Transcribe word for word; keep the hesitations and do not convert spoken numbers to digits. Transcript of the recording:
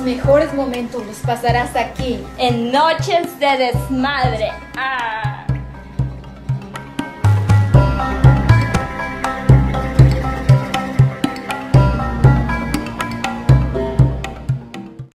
mejores momentos los pasarás aquí, en Noches de Desmadre. ¡Ah!